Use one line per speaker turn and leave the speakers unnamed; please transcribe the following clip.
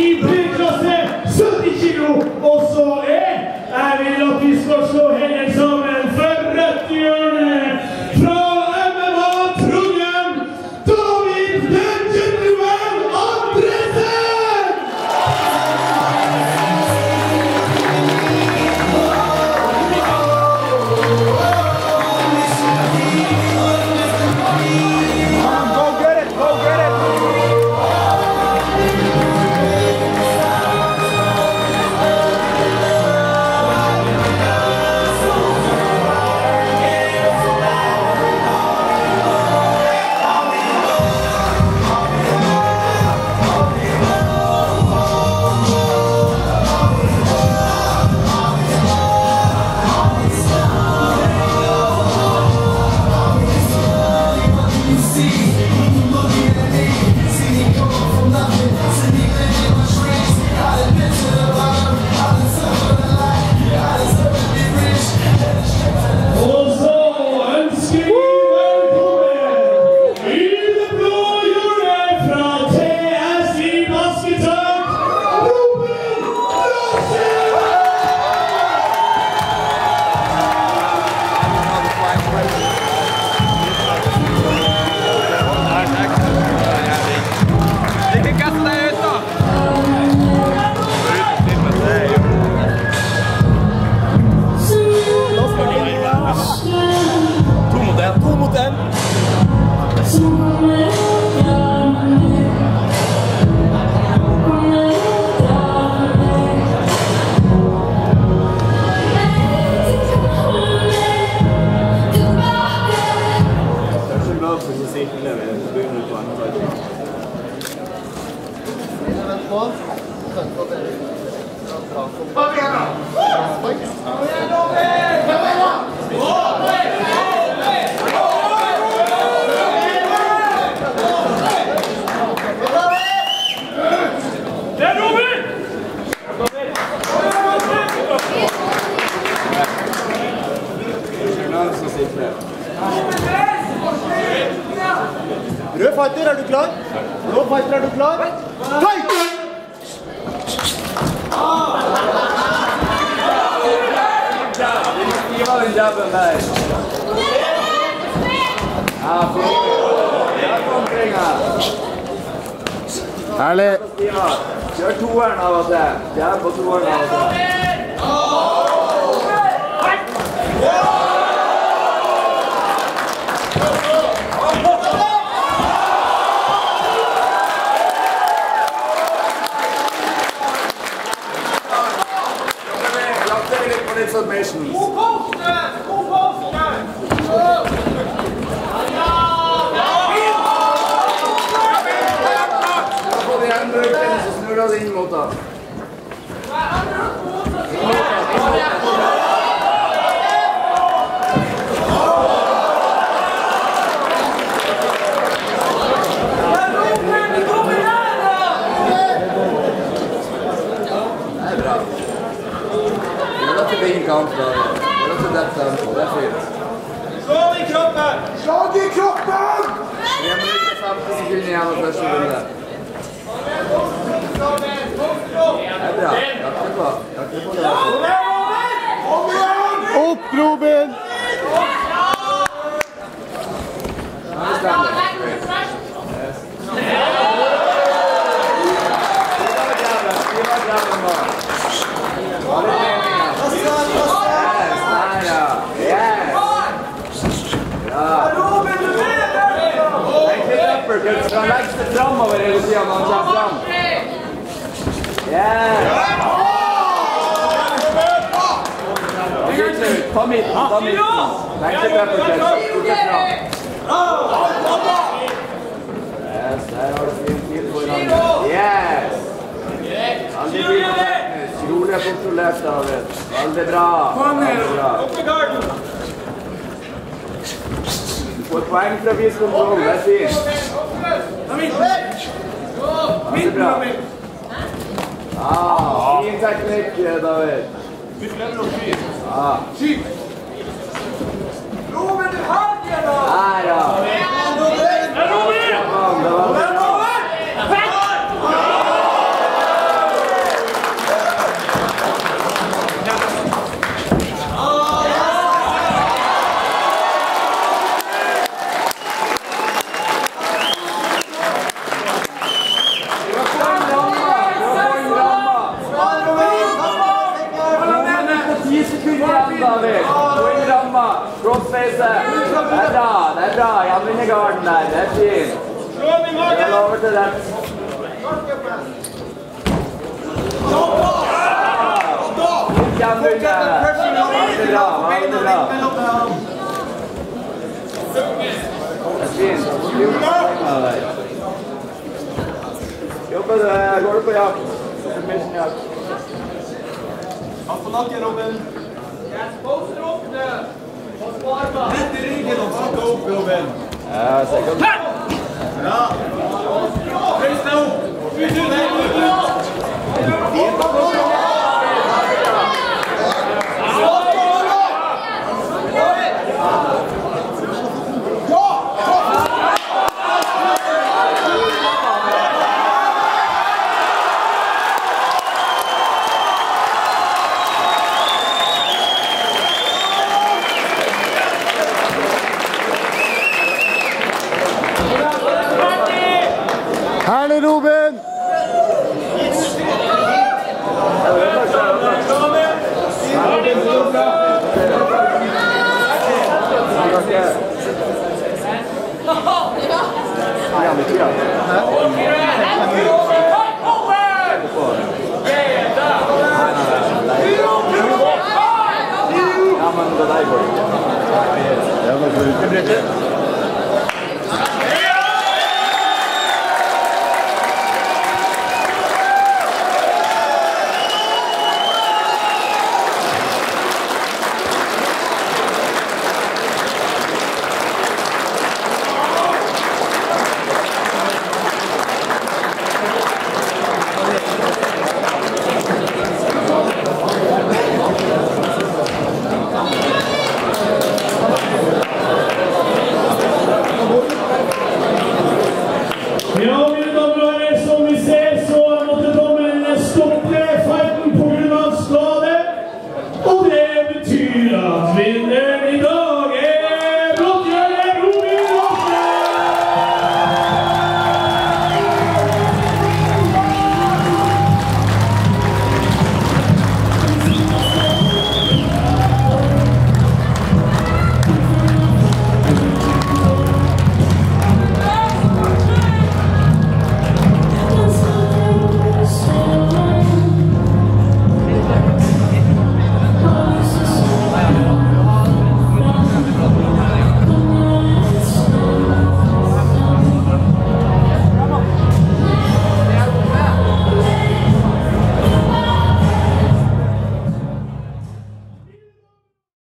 i B-klasse 70 kilo. Og så jeg vil at vi skal slå hendene sammen for rødt hjørne fra MMA Trondheim, David den Gentleman Andresen!
Rød fighter, er du klar? Blå fighter, er du klar? Fight!
Skriva den jabben der. Ja, fint. Omkring her.
Herlig.
Kjør toeren av og til. Jab på toeren av og til.
Submissions.
Det er fint.
Slag i kroppen!
Slag i kroppen!
3 minutter 50 sekunder igjen av første runde. Det er bra. Jakte på det.
Kom igjen! Opp, Robin!
Du kan legge seg fremover hele tiden når han kommer frem. Ta midten. Legg seg frem. Yes, der har du fin tid foran. Yes! Veldig fint. Rolig kontrollert, David. Veldig bra. Du får poeng fra viskontroll, det er fint. Veldig bra. Fin teknikk, David. Her, ja. Lise. Det er bra. Jeg vinner garden der. Det er fint. Jeg lover til den. Det er fint. Jobber du? Går du på jakt? Submission-jakt?
Han får nakken, Robin. Rett i ryggen og fuck opp, Robin.
Ja, sikkert.
Bra. Høyst deg opp.
Herlig, Robin!
Ja, men det der går ikke.